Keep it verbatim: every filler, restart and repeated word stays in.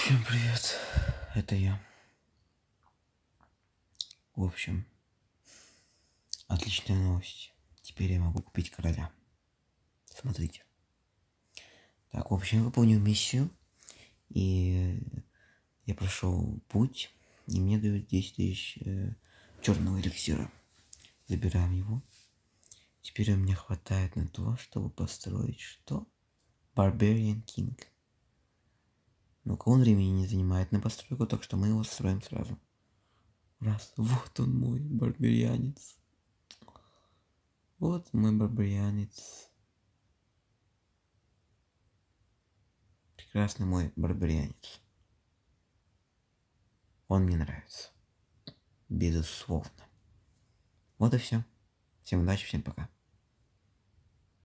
Всем привет, это я. В общем, отличная новость. Теперь я могу купить короля. Смотрите. Так, в общем, я выполнил миссию. И я прошел путь. И мне дают десять тысяч э, черного эликсира. Забираем его. Теперь у меня хватает на то, чтобы построить что? Barbarian King. Ну-ка, он времени не занимает на постройку, так что мы его строим сразу. Раз. Вот он мой барбарианец. Вот мой барбарианец. Прекрасный мой барбарианец. Он мне нравится. Безусловно. Вот и все. Всем удачи, всем пока.